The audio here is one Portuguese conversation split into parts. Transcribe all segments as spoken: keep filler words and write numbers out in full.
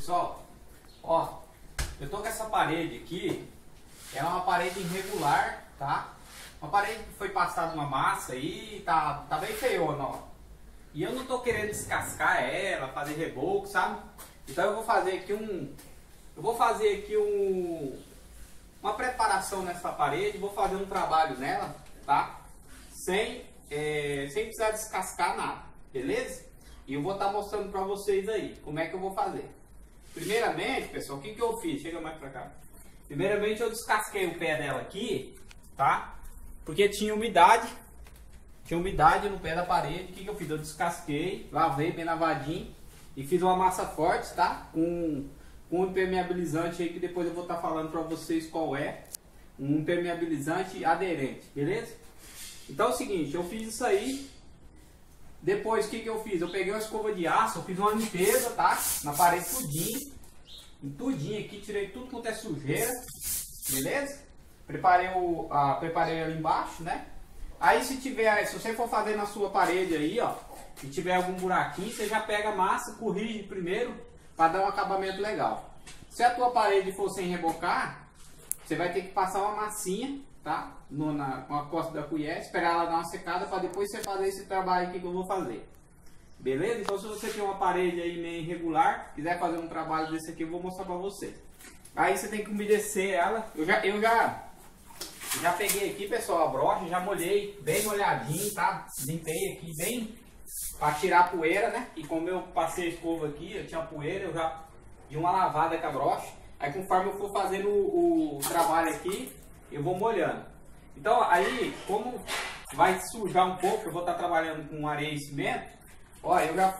Pessoal, ó, eu tô com essa parede aqui, ela é uma parede irregular, tá? Uma parede que foi passada uma massa aí, tá, tá bem feiona, ó. E eu não tô querendo descascar ela, fazer reboco, sabe? Então eu vou fazer aqui um, eu vou fazer aqui um, uma preparação nessa parede, vou fazer um trabalho nela, tá? Sem, é, sem precisar descascar nada, beleza? E eu vou estar mostrando pra vocês aí, como é que eu vou fazer. Primeiramente, pessoal, o que que eu fiz? Chega mais pra cá. Primeiramente eu descasquei o pé dela aqui, tá? Porque tinha umidade, tinha umidade no pé da parede. O que que eu fiz? Eu descasquei, lavei bem lavadinho e fiz uma massa forte, tá? Com, com um impermeabilizante aí que depois eu vou estar falando pra vocês qual é. Um impermeabilizante aderente, beleza? Então é o seguinte, eu fiz isso aí. Depois, o que que eu fiz? Eu peguei uma escova de aço, eu fiz uma limpeza, tá? Na parede tudinho. Em tudinho aqui, tirei tudo quanto é sujeira. Beleza? Preparei, o, a, preparei ali embaixo, né? Aí se tiver, se você for fazer na sua parede aí, ó, e tiver algum buraquinho, você já pega a massa, corrige primeiro, para dar um acabamento legal. Se a tua parede for sem rebocar, você vai ter que passar uma massinha, tá? No, na, com a costa da colher, esperar ela dar uma secada para depois você fazer esse trabalho aqui que eu vou fazer. Beleza? Então se você tem uma parede aí meio irregular, quiser fazer um trabalho desse aqui, eu vou mostrar para você. Aí você tem que umedecer ela. Eu já, eu já, já peguei aqui, pessoal, a brocha, já molhei bem molhadinho, tá? Limpei aqui bem para tirar a poeira, né? E como eu passei a escova aqui, eu tinha poeira, eu já dei uma lavada com a brocha. Aí conforme eu for fazendo o, o trabalho aqui, eu vou molhando. Então aí, como vai sujar um pouco, eu vou estar trabalhando com areia e cimento. Ó, eu já,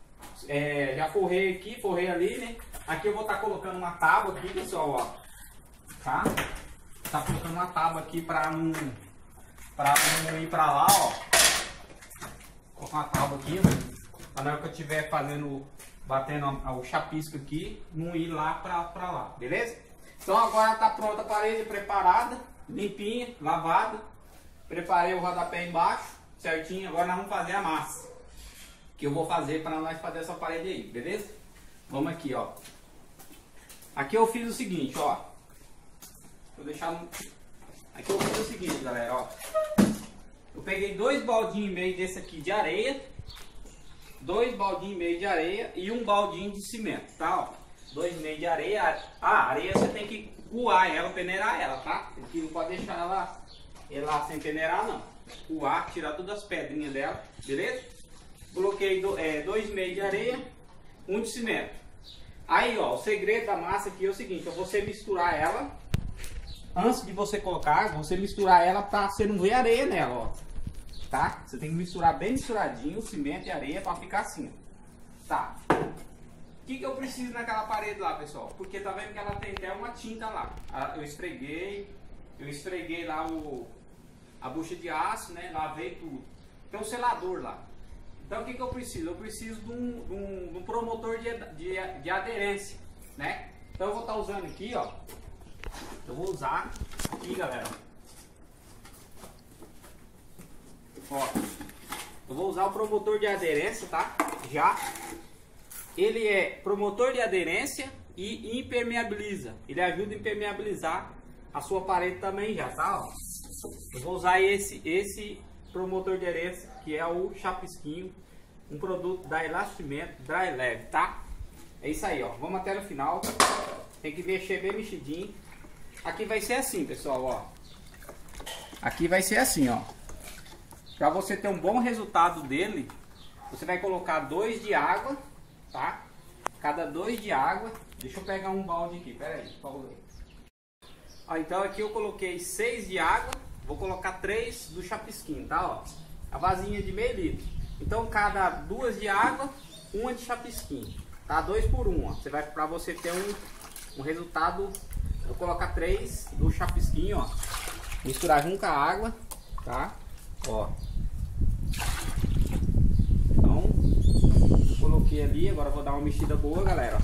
é, já forrei aqui, forrei ali, né? Aqui eu vou estar colocando uma tábua aqui, pessoal, ó. Tá? Tá colocando uma tábua aqui pra não, pra não ir pra lá, ó. Vou colocar uma tábua aqui, ó. Pra na hora que eu estiver fazendo, batendo o chapisco aqui, não ir lá pra, pra lá, beleza? Então agora tá pronta a parede, preparada, limpinha, lavada. Preparei o rodapé embaixo, certinho. Agora nós vamos fazer a massa que eu vou fazer para nós fazer essa parede aí, beleza? Vamos aqui, ó. Aqui eu fiz o seguinte, ó. Vou deixar no... Aqui eu fiz o seguinte, galera, ó. Eu peguei dois baldinhos e meio desse aqui de areia, dois baldinhos e meio de areia e um baldinho de cimento, tá? Ó. Dois e meio de areia. Ah, areia você tem que coar ela, peneirar ela, tá? Aqui não pode deixar ela, ela sem peneirar, não. Coar, tirar todas as pedrinhas dela, beleza? Coloquei do, é, dois e meio de areia, um de cimento. Aí, ó, o segredo da massa aqui é o seguinte: ó, você misturar ela, antes de você colocar, você misturar ela pra você não ver areia nela, ó. Tá? Você tem que misturar bem misturadinho o cimento e a areia pra ficar assim, ó. Tá? O que que eu preciso naquela parede lá, pessoal? Porque tá vendo que ela tem até uma tinta lá. Eu esfreguei, eu esfreguei lá o, a bucha de aço, né? Lavei tudo. Tem um selador lá. Então o que que eu preciso? Eu preciso de um, de um, de um promotor de, de, de aderência, né? Então eu vou estar usando aqui, ó. Eu vou usar aqui, galera. Ó. Eu vou usar o promotor de aderência, tá? Já. Ele é promotor de aderência e impermeabiliza. Ele ajuda a impermeabilizar a sua parede também já, tá? Ó. Eu vou usar esse, esse promotor de aderência, que é o Chapisquinho, um produto da Elastimento Dry Leve, tá? É isso aí, ó. Vamos até no final. Tem que mexer bem mexidinho. Aqui vai ser assim, pessoal, ó. Aqui vai ser assim, ó. Para você ter um bom resultado dele, você vai colocar dois de água, tá? Cada dois de água. Deixa eu pegar um balde aqui, pera aí, Paulo. Ó, então aqui eu coloquei seis de água. Vou colocar três do Chapisquinho, tá? Ó, a vasinha de meio litro. Então cada duas de água, uma de Chapisquinho, tá? Dois por um, ó. Você vai, para você ter um, um resultado. Eu vou colocar três do Chapisquinho, ó. Misturar junto com a água, tá? Ó. Então, coloquei ali. Agora eu vou dar uma mexida boa, galera.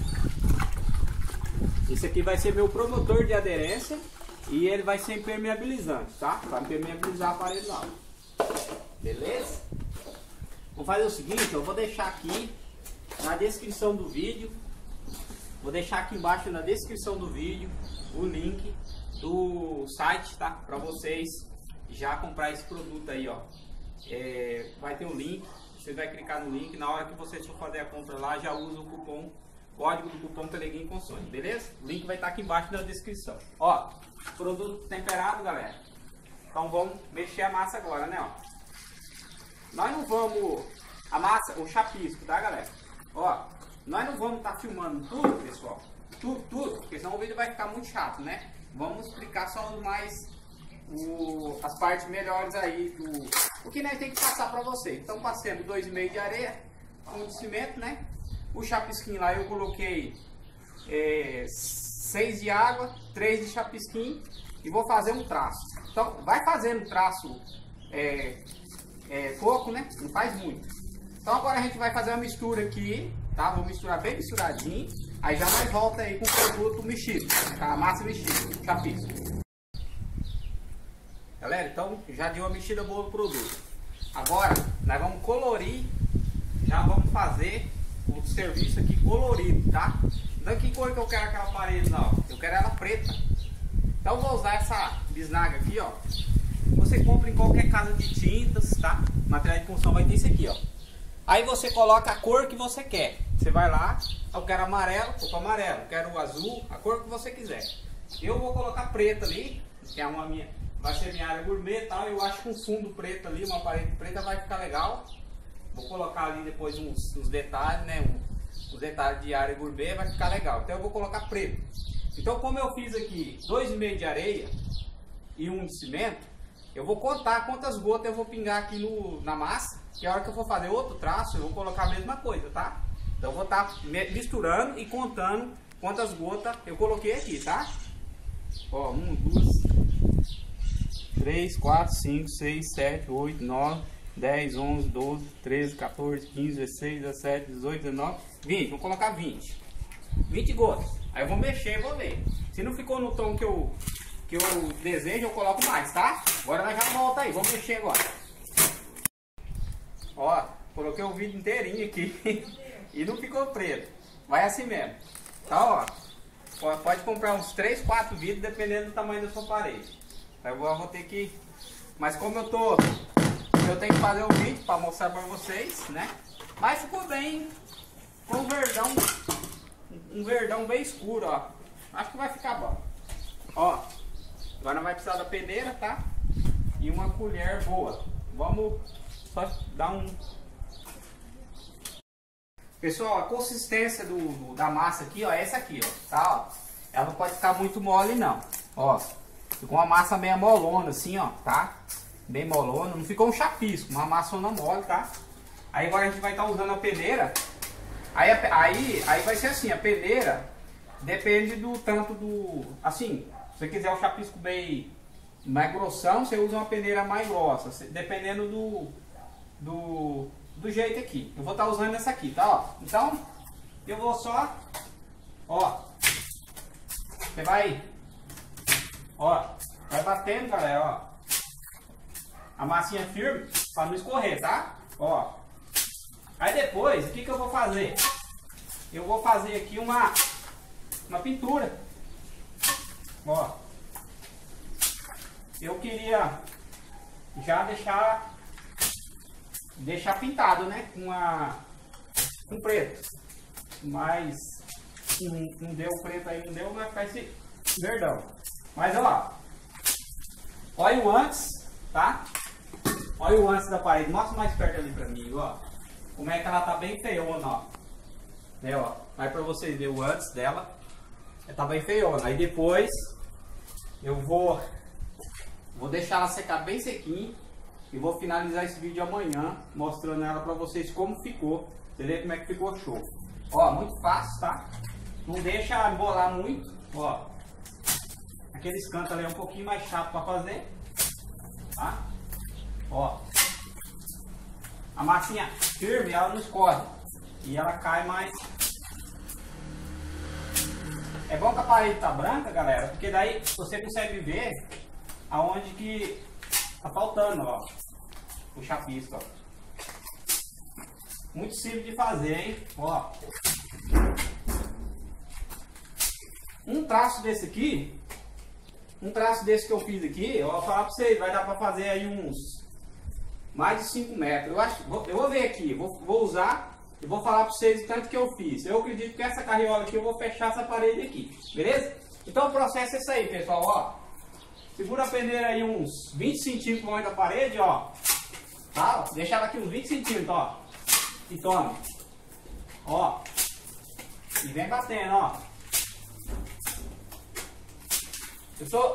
Esse aqui vai ser meu promotor de aderência. E ele vai ser impermeabilizante, tá? Vai impermeabilizar a parede lá. Beleza? Vou fazer o seguinte, eu vou deixar aqui na descrição do vídeo vou deixar aqui embaixo na descrição do vídeo o link do site, tá? Para vocês já comprar esse produto aí, ó. É, vai ter um link, você vai clicar no link, na hora que vocês for fazer a compra lá, já usa o cupom, código do cupom Teleguin Consone, beleza? O link vai estar aqui embaixo na descrição. Ó, produto temperado, galera. Então vamos mexer a massa agora, né, ó. Nós não vamos, a massa, o chapisco, tá, galera? Ó, nós não vamos estar tá filmando tudo, pessoal, tudo, tudo, porque senão o vídeo vai ficar muito chato, né? Vamos explicar só mais o, as partes melhores aí do o que nós tem que passar para vocês. Então passemos dois e meio de areia, um de cimento, né? O chapisquinho lá eu coloquei é, seis de água, três de chapisquinho e vou fazer um traço. Então vai fazendo traço é, é, pouco, né? Não faz muito. Então agora a gente vai fazer uma mistura aqui, tá? Vou misturar bem misturadinho. Aí já nós volta aí com o produto mexido, tá? A massa mexida, chapisco. Galera, então já deu uma mexida boa no produto. Agora nós vamos colorir, já vamos fazer o serviço aqui colorido, tá? Então que cor que eu quero aquela parede não? Eu quero ela preta. Então eu vou usar essa bisnaga aqui, ó. Você compra em qualquer casa de tintas, tá? Material de construção vai ter isso aqui, ó. Aí você coloca a cor que você quer. Você vai lá, eu quero amarelo, vou para amarelo, eu quero azul, a cor que você quiser. Eu vou colocar preto ali, que é uma minha, vai ser minha área gourmet e tal. Eu acho que um fundo preto ali, uma parede preta vai ficar legal. Vou colocar ali depois uns, uns detalhes, né? Um, os detalhes de área gourmet vai ficar legal. Então eu vou colocar preto. Então como eu fiz aqui dois e meio de areia e um de cimento, eu vou contar quantas gotas eu vou pingar aqui no, na massa. Que a hora que eu for fazer outro traço, eu vou colocar a mesma coisa, tá? Então eu vou estar misturando e contando quantas gotas eu coloquei aqui, tá? Ó, um, duas, três, quatro, cinco, seis, sete, oito, nove, dez, onze, doze, treze, quatorze, quinze, dezesseis, dezessete, dezoito, dezenove, vinte. Vou colocar vinte. vinte gotas. Aí eu vou mexer e vou ver. Se não ficou no tom que eu, que eu desejo, eu coloco mais, tá? Agora nós já volta aí. Vamos mexer agora. Ó, coloquei o vídeo inteirinho aqui e não ficou preto. Vai assim mesmo. Tá, ó. Pode comprar uns três, quatro vídeos dependendo do tamanho da sua parede. Agora eu vou ter que... Mas como eu tô... Eu tenho que fazer um vídeo para mostrar para vocês, né? Mas ficou bem com um verdão... Um verdão bem escuro, ó. Acho que vai ficar bom. Ó. Agora vai precisar da peneira, tá? E uma colher boa. Vamos... Só dar um... Pessoal, a consistência do, do, da massa aqui, ó, é essa aqui, ó, tá? Ó. Ela não pode ficar muito mole, não. Ó, ficou uma massa meio molona, assim, ó, tá? Bem molona. Não ficou um chapisco, uma maçona mole, tá? Aí agora a gente vai estar tá usando a peneira. Aí, aí, aí vai ser assim, a peneira depende do tanto do... Assim, se você quiser o chapisco bem mais grossão, você usa uma peneira mais grossa, dependendo do... Do, do jeito aqui. Eu vou estar tá usando essa aqui, tá? Ó. Então, eu vou só... Ó. Você vai... Ó. Vai batendo, galera, ó. A massinha firme, para não escorrer, tá? Ó. Aí depois, o que que eu vou fazer? Eu vou fazer aqui uma... Uma pintura. Ó. Eu queria já deixar... Deixar pintado, né? Com a com preto. Mas não, não deu preto aí, não deu, vai ficar esse verdão. Mas ó, olha o antes, tá? Olha o antes da parede. Mostra mais perto ali pra mim, ó. Como é que ela tá bem feiona, ó. Né, ó. Vai pra vocês verem o antes dela. Ela tá bem feiona. Aí depois eu vou vou deixar ela secar bem sequinho. E vou finalizar esse vídeo amanhã, mostrando ela pra vocês como ficou. Você vê como é que ficou show. Ó, muito fácil, tá? Não deixa embolar muito, ó. Aqueles cantos ali é um pouquinho mais chato pra fazer, tá? Ó. A massinha firme, ela não escorre. E ela cai mais. É bom que a parede tá branca, galera, porque daí você consegue ver aonde que tá faltando, ó. O chapisco, ó. Muito simples de fazer, hein? Ó. um traço desse aqui, um traço desse que eu fiz aqui, eu vou falar pra vocês, vai dar pra fazer aí uns mais de cinco metros. Eu acho, eu vou ver aqui, vou, vou usar e vou falar pra vocês o tanto que eu fiz. Eu acredito que essa carriola aqui eu vou fechar essa parede aqui, beleza? Então o processo é esse aí, pessoal, ó. Segura a peneira aí uns vinte centímetros longe da parede, ó. Tá? Deixa ela aqui uns vinte centímetros, ó. E tome. Ó. E vem batendo, ó. Eu tô,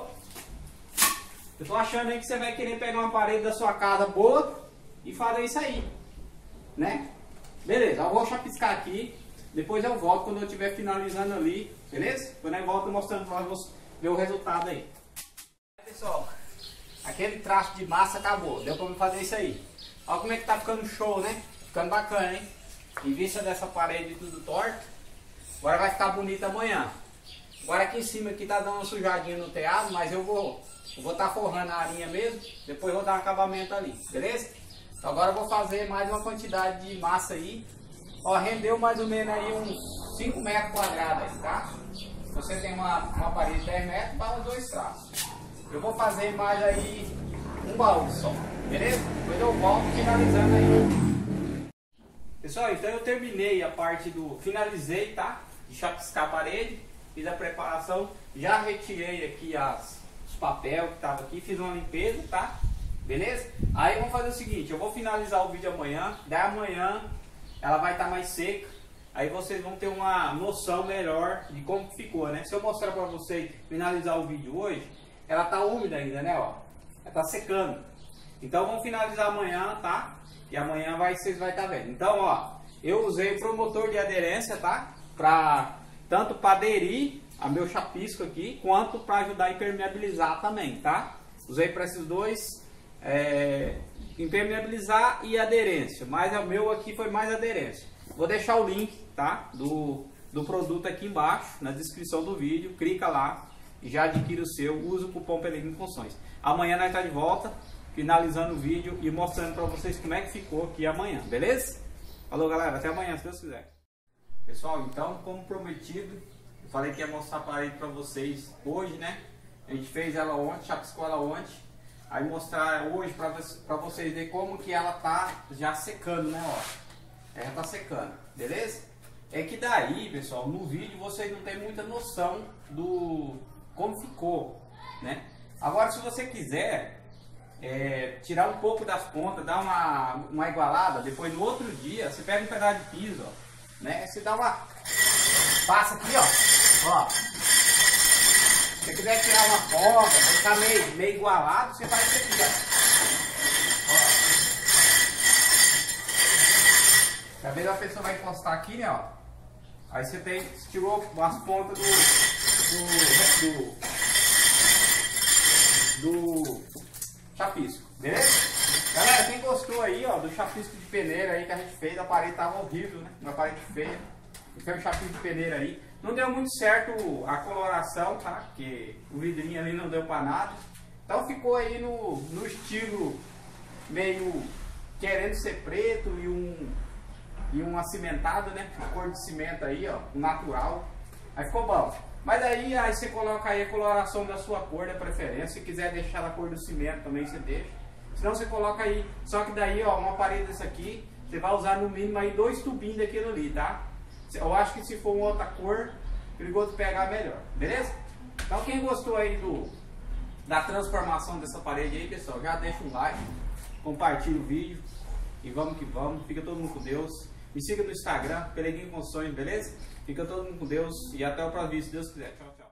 eu tô achando aí que você vai querer pegar uma parede da sua casa boa e fazer isso aí, né? Beleza, eu vou chapiscar aqui. Depois eu volto quando eu estiver finalizando ali, beleza? Depois eu volto mostrando pra vocês ver o resultado aí. Pessoal, aquele traço de massa acabou. Deu pra me fazer isso aí. Olha como é que tá ficando show, né? Ficando bacana, hein? Em vista dessa parede tudo torta, agora vai ficar bonito amanhã. Agora aqui em cima aqui tá dando uma sujadinha no telhado, mas eu vou eu vou estar tá forrando a arinha mesmo. Depois eu vou dar um acabamento ali, beleza? Então agora eu vou fazer mais uma quantidade de massa aí. Ó, rendeu mais ou menos aí uns cinco metros quadrados aí, tá? Se você tem uma, uma parede de dez metros, para os dois traços. Eu vou fazer mais aí um baú só, beleza? Depois eu volto finalizando aí. Pessoal, então eu terminei a parte do... Finalizei, tá? De chapiscar a parede. Fiz a preparação, já retirei aqui as, os papéis que estavam aqui, fiz uma limpeza, tá? Beleza? Aí vamos fazer o seguinte, eu vou finalizar o vídeo amanhã, daí amanhã ela vai estar mais seca, aí vocês vão ter uma noção melhor de como ficou, né? Se eu mostrar pra vocês, finalizar o vídeo hoje, ela tá úmida ainda, né, ó? Ela tá secando. Então vamos finalizar amanhã, tá? E amanhã vai, vocês vão estar vendo. Então, ó, eu usei o promotor de aderência, tá? Pra... Tanto para aderir a meu chapisco aqui, quanto para ajudar a impermeabilizar também, tá? Usei para esses dois, é, impermeabilizar e aderência, mas o meu aqui foi mais aderência. Vou deixar o link, tá? Do, do produto aqui embaixo, na descrição do vídeo, clica lá e já adquire o seu, usa o cupom Peregrino Construções. Amanhã nós tá de volta, finalizando o vídeo e mostrando para vocês como é que ficou aqui amanhã, beleza? Falou galera, até amanhã se Deus quiser. Pessoal, então, como prometido, eu falei que ia mostrar a parede para vocês hoje, né? A gente fez ela ontem, chapiscou ela ontem. Aí mostrar hoje para vocês verem como que ela tá já secando, né? Ó, ela tá secando, beleza? É que daí, pessoal, no vídeo vocês não tem muita noção do como ficou, né? Agora, se você quiser é, tirar um pouco das pontas, dar uma, uma igualada, depois no outro dia, você pega um pedaço de piso, ó. Né? Você dá uma... Passa aqui, ó. Ó. Se você quiser tirar uma ponta, pra ficar meio, meio igualado, você faz isso aqui, ó. Ó. Às vezes a pessoa vai encostar aqui, né, ó. Aí você tem, você tirou as pontas do... Do... Do... chapisco, beleza? Galera, quem gostou aí, ó, do chapisco de peneira aí que a gente fez, a parede tava horrível, né? Uma parede feia. E foi um chapisco de peneira aí. Não deu muito certo a coloração, tá? Porque o vidrinho ali não deu pra nada. Então ficou aí no, no estilo meio querendo ser preto e um, e um acimentado, né? A cor de cimento aí, ó, natural. Aí ficou bom. Mas aí, aí você coloca aí a coloração da sua cor, da preferência. Se quiser deixar a cor do cimento também, você deixa. Senão você coloca aí, só que daí, ó, uma parede dessa aqui, você vai usar no mínimo aí dois tubinhos daquilo ali, tá? Eu acho que se for uma outra cor, perigoso pegar melhor, beleza? Então quem gostou aí do, da transformação dessa parede aí, pessoal, já deixa um like, compartilha o vídeo e vamos que vamos, fica todo mundo com Deus. Me siga no Instagram, Peregrino Construções, beleza? Fica todo mundo com Deus e até o próximo vídeo, se Deus quiser. Tchau, tchau.